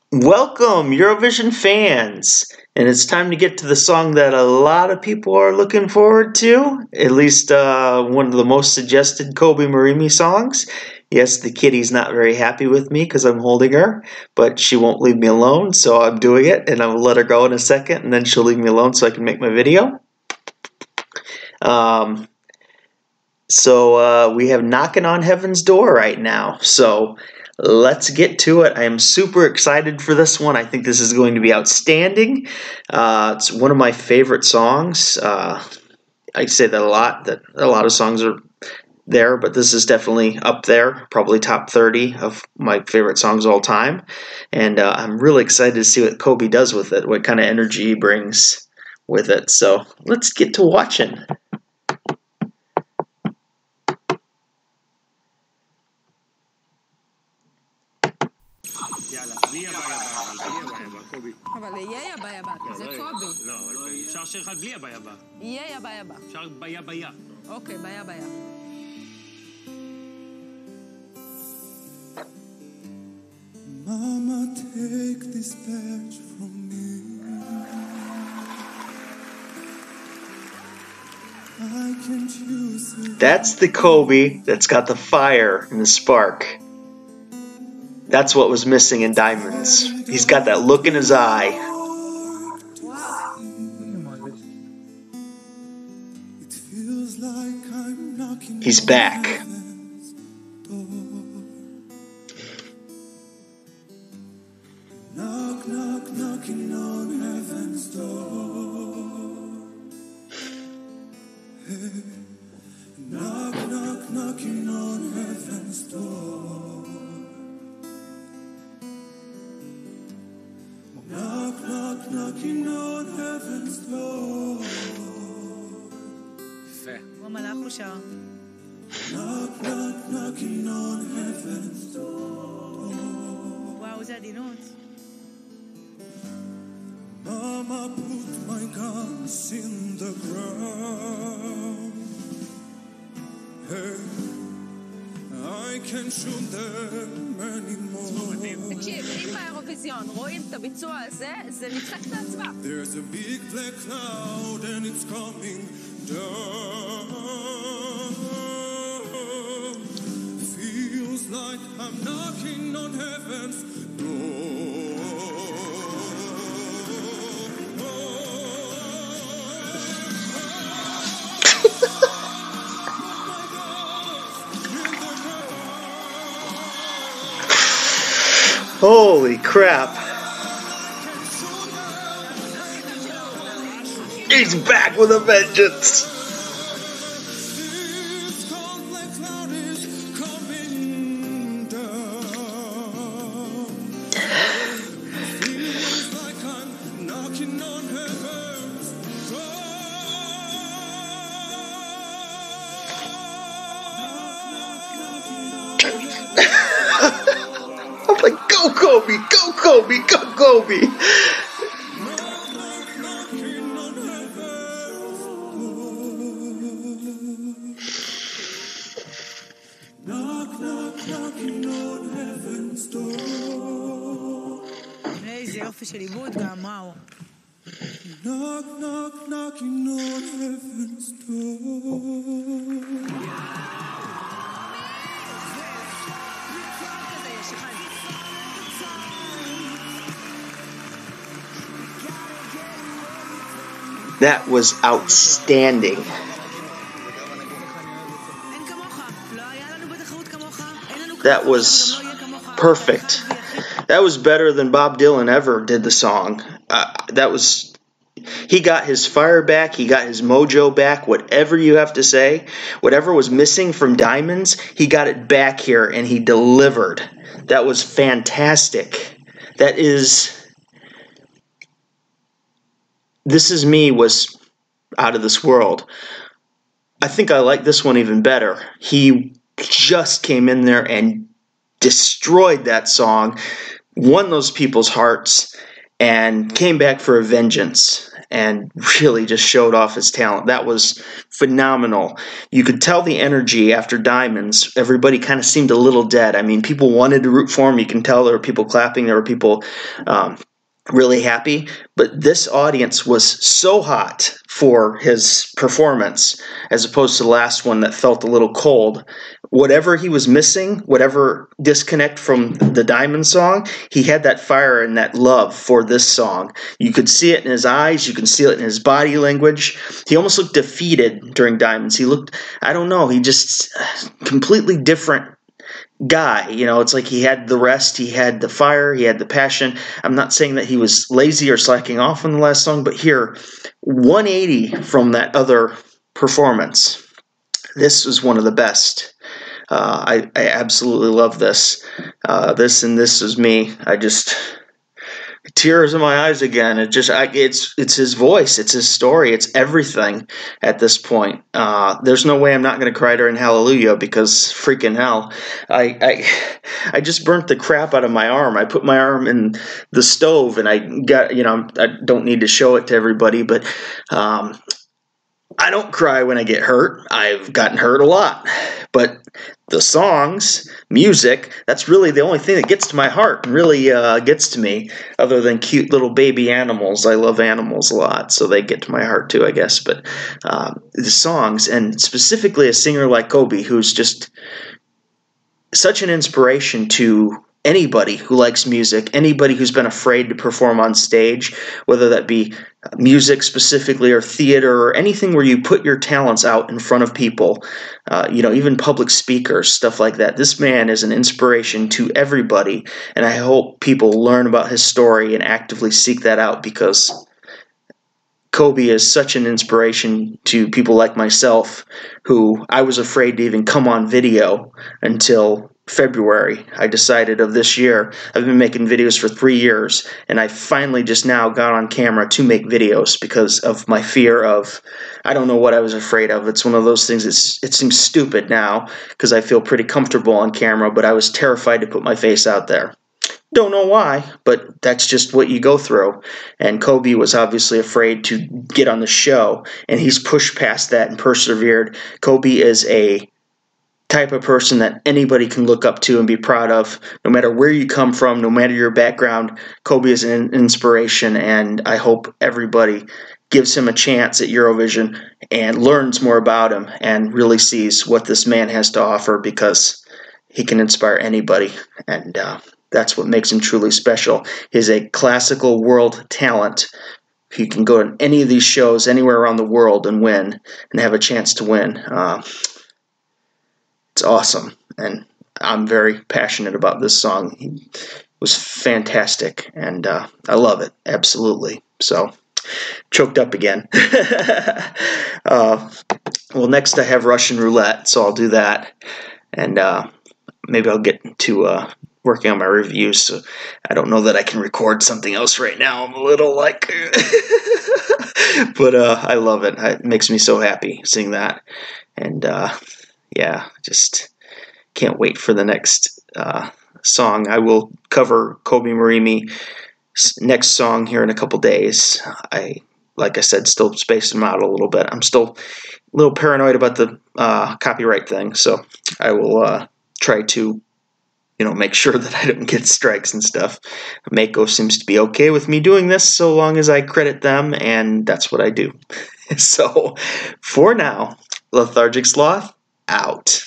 Welcome, Eurovision fans! And it's time to get to the song that a lot of people are looking forward to, at least one of the most suggested Kobe Marimi songs. Yes, the kitty's not very happy with me because I'm holding her, but she won't leave me alone, so I'm doing it, and I'll let her go in a second, and then she'll leave me alone so I can make my video. We have Knocking on Heaven's Door right now, so let's get to it. I am super excited for this one. I think this is going to be outstanding. It's one of my favorite songs. I say that a lot, that a lot of songs are there, but this is definitely up there, probably top 30 of my favorite songs of all time. And I'm really excited to see what Kobe does with it, what kind of energy he brings with it. So let's get to watching. אבל יהיה יא ביי הבא, זה קובי. לא, אבל אפשר שיר אחד בלי הביי הבא. יהיה יא ביי הבא. אפשר ביי ביי. אוקיי, ביי ביי. Mama, take this badge from me. I can choose it. That's the Kobe that's got the fire and the spark. That's what was missing in Diamonds. He's got that look in his eye. It feels like I'm knocking He's on back. heaven's door. Knock, knock, knocking on heaven's door. Hey. Knock, knock, knocking on heaven's door. Knock, knock, knocking on heaven's door. יפה. הוא מלאך הוא שר. Knock, knock, knocking on heaven's door. וואו, איזה עדינות. Mama, put my guns in the ground. Hey, I can't shoot them anymore. תקשיב, אם באירוויזיון רואים את הביצוע הזה, זה נצחק את ההצבעה. There's a big black cloud and it's coming down. Feels like I'm knocking on heaven's door. Holy crap. He's back with a vengeance. This cold black cloud is coming down. Feels like I'm knocking on heaven's I'm like, go Kobe, go Kobe, go Kobe. Knock, knock, knocking on heaven's door. איזה יופי של עיבוד גם, וואו. Knock, knock, knocking on heaven's door. That was outstanding. אין כמוך. לא היה לנו בתחרות כמוך. אין לנו כמוך. That was גם לא יהיה כמוך. perfect. That was better than Bob Dylan ever did the song. He got his fire back, he got his mojo back, whatever you have to say. Whatever was missing from Diamonds, he got it back here and he delivered. That was fantastic. This Is Me was out of this world. I think I like this one even better. He just came in there and destroyed that song, won those people's hearts, and came back for a vengeance. and really just showed off his talent. That was phenomenal. You could tell the energy after Diamonds. Everybody kind of seemed a little dead. I mean, people wanted to root for him. You can tell there were people clapping. There were people really happy, but this audience was so hot for his performance as opposed to the last one that felt a little cold. Whatever he was missing, whatever disconnect from the Diamond song, he had that fire and that love for this song. You could see it in his eyes, you can see it in his body language. He almost looked defeated during Diamonds. He looked, I don't know, he just completely different guy. You know, it's like he had the rest, he had the fire, he had the passion. I'm not saying that he was lazy or slacking off on the last song, but here, 180 from that other performance. This was one of the best. I absolutely love this. This and This Is Me. I just... tears in my eyes again. It's his voice, it's his story, it's everything at this point. There's no way I'm not going to cry during Hallelujah, because freaking hell, I just burnt the crap out of my arm. I put my arm in the stove, and I got, I don't need to show it to everybody, but I don't cry when I get hurt. I've gotten hurt a lot, but the songs, music, that's really the only thing that gets to my heart and really gets to me, other than cute little baby animals. I love animals a lot, so they get to my heart too, I guess. But the songs, and specifically a singer like Kobe, who's just such an inspiration to anybody who likes music, anybody who's been afraid to perform on stage, whether that be music specifically or theater or anything where you put your talents out in front of people, even public speakers, stuff like that. This man is an inspiration to everybody, and I hope people learn about his story and actively seek that out, because Kobe is such an inspiration to people like myself, who I was afraid to even come on video until February, I decided, of this year. I've been making videos for 3 years, and I finally just now got on camera to make videos because of my fear of, I don't know what I was afraid of. It's one of those things, it seems stupid now because I feel pretty comfortable on camera, but I was terrified to put my face out there. Don't know why, but that's just what you go through. And Kobe was obviously afraid to get on the show, and he's pushed past that and persevered. Kobe is a type of person that anybody can look up to and be proud of, no matter where you come from, no matter your background. Kobe is an inspiration, and I hope everybody gives him a chance at Eurovision and learns more about him and really sees what this man has to offer, because he can inspire anybody, and that's what makes him truly special. He's a classical world talent. He can go to any of these shows anywhere around the world and win, and have a chance to win. It's awesome, and I'm very passionate about this song. It was fantastic, and I love it, absolutely. So, choked up again. Well, next I have Russian Roulette, so I'll do that, and maybe I'll get to working on my reviews. So I don't know that I can record something else right now. I'm a little like... but I love it. It makes me so happy seeing that, and yeah, just can't wait for the next song. I will cover Kobe Murimi's next song here in a couple days. Like I said, still spacing them out a little bit. I'm still a little paranoid about the copyright thing, so I will try to, make sure that I don't get strikes and stuff. Mako seems to be okay with me doing this so long as I credit them, and that's what I do. So, for now, Lethargic Sloth, out.